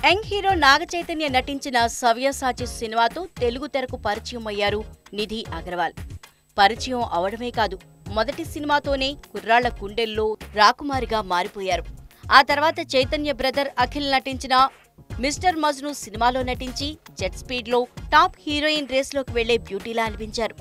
Young hero Naga Chaitanya నటించిన సవ్యసాచి సినిమాతో తెలుగు తెరకు పరిచయం అయ్యారు నిధి అగర్వాల్. పరిచయం అవడమే కాదు, మొదటి సినిమాతోనే కుర్రాళ్ల గుండెల్లో రాకుమారిగా మారిపోయారు. ఆ తర్వాత చైతన్య బ్రదర్ అఖిల్ నటించిన మిస్టర్ మజ్ను సినిమాలో నటించి జెట్ స్పీడ్లో టాప్ హీరోయిన్ రేస్లోకి వెళ్లే బ్యూటీలా అనిపించారు.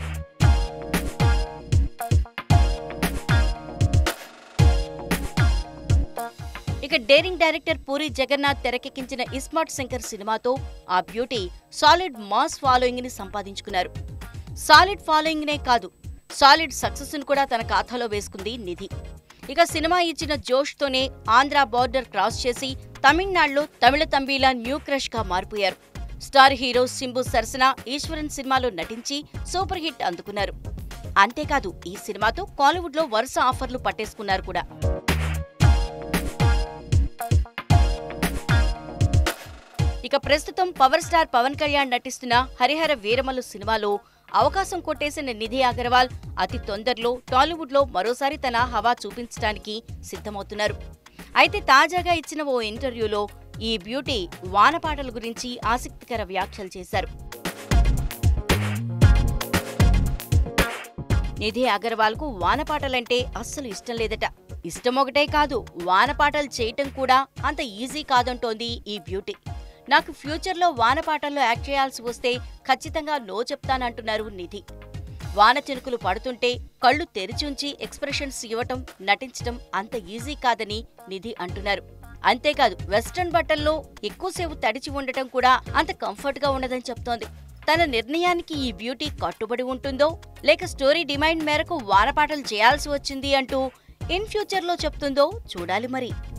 ఇక డేరింగ్ డైరెక్టర్ పూరి జగన్నాథ్ తెరకెక్కించిన ఇస్మార్ట్ శంకర్ సినిమాతో ఆ బ్యూటీ సాలిడ్ మాస్ ఫాలోయింగ్ ని సంపాదించుకున్నారు. సాలిడ్ ఫాలోయింగ్ నే కాదు, సాలిడ్ సక్సెస్ ను కూడా తన ఖాతాలో వేసుకుంది నిధి. ఇక సినిమా ఇచ్చిన జోష్ తోనే ఆంధ్ర బార్డర్ క్రాస్ చేసి తమిళనాడులో తమిళ తంబీలా న్యూ క్రష్ గా మారిపోయారు. స్టార్ హీరో సింబు సరసన ఈశ్వరన్ సినిమాలో నటించి సూపర్ హిట్ అందుకున్నారు. అంతేకాదు, ఈ సినిమాతో కాలీవుడ్ లో వరుస ఆఫర్లు పట్టేసుకున్నారు కూడా. ఇక ప్రస్తుతం పవర్ స్టార్ పవన్ కళ్యాణ్ నటిస్తున్న హరిహర వీరమల్లు సినిమాలో అవకాశం కొట్టేసిన నిధి అగర్వాల్ అతి తొందరలో టాలీవుడ్ లో మరోసారి తన హవా చూపించడానికి సిద్ధమవుతున్నారు. అయితే తాజాగా ఇచ్చిన ఓ ఇంటర్వ్యూలో ఈ బ్యూటీ వానపాటల గురించి ఆసక్తికర వ్యాఖ్యలు చేశారు. నిధి అగర్వాల్ కు వానపాటలంటే అస్సలు ఇష్టం లేదట. ఇష్టమొకటే కాదు, వానపాటలు చేయటం కూడా అంత ఈజీ కాదంటోంది ఈ బ్యూటీ. నాకు ఫ్యూచర్లో వానపాటల్లో యాక్ట్ చేయాల్సి వస్తే ఖచ్చితంగా నో చెప్తానంటున్నారు నిధి. వాన చినుకులు పడుతుంటే కళ్ళు తెరిచుంచి ఎక్స్ప్రెషన్స్ ఇవ్వటం, నటించటం అంత ఈజీ కాదని నిధి అంటున్నారు. అంతేకాదు, వెస్ట్రన్ బట్టల్లో ఎక్కువసేపు తడిచి ఉండటం కూడా అంత కంఫర్ట్ గా ఉండదని చెప్తోంది. తన నిర్ణయానికి ఈ బ్యూటీ కట్టుబడి ఉంటుందో లేక స్టోరీ డిమాండ్ మేరకు వానపాటలు చేయాల్సి వచ్చింది అంటూ ఇన్ ఫ్యూచర్లో చెప్తుందో చూడాలి మరి.